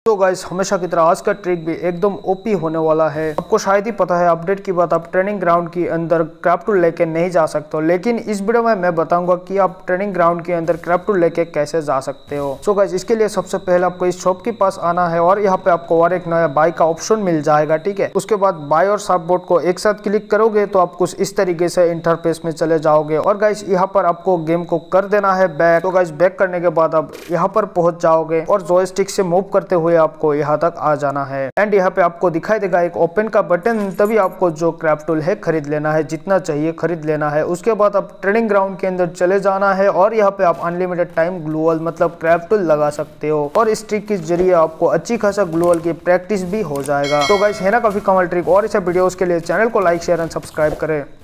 तो गाइस हमेशा की तरह आज का ट्रिक भी एकदम ओपी होने वाला है। आपको शायद ही पता है अपडेट की बात, आप ट्रेनिंग ग्राउंड के अंदर क्रैप टूल लेके नहीं जा सकते हो, लेकिन इस वीडियो में मैं बताऊंगा कि आप ट्रेनिंग ग्राउंड के अंदर क्रैप टूल लेके कैसे जा सकते हो। सो गाइस इसके लिए सबसे पहले आपको इस शॉप के पास आना है और यहाँ पे आपको और एक नया बाय का ऑप्शन मिल जाएगा, ठीक है। उसके बाद बाय और साफ बोर्ड को एक साथ क्लिक करोगे तो आप कुछ इस तरीके से इंटरफेस में चले जाओगे और गाइस यहाँ पर आपको गेम को कर देना है बैक। तो गाइस बैक करने के बाद आप यहाँ पर पहुंच जाओगे और जॉयस्टिक से मूव करते हुए आपको यहाँ तक आ जाना है एंड यहाँ पे आपको दिखाई देगा एक ओपन का बटन, तभी आपको जो क्रैप टूल है खरीद लेना है, जितना चाहिए खरीद लेना है। उसके बाद आप ट्रेनिंग ग्राउंड के अंदर चले जाना है और यहाँ पे आप अनलिमिटेड टाइम ग्लूवल मतलब क्रैप टूल लगा सकते हो और इस ट्रिक के जरिए आपको अच्छी खासा ग्लूवल की प्रैक्टिस भी हो जाएगा। तो गाइस है ना काफी कमाल ट्रिक, और इस वीडियोस के लिए चैनल को लाइक शेयर एंड सब्सक्राइब करें।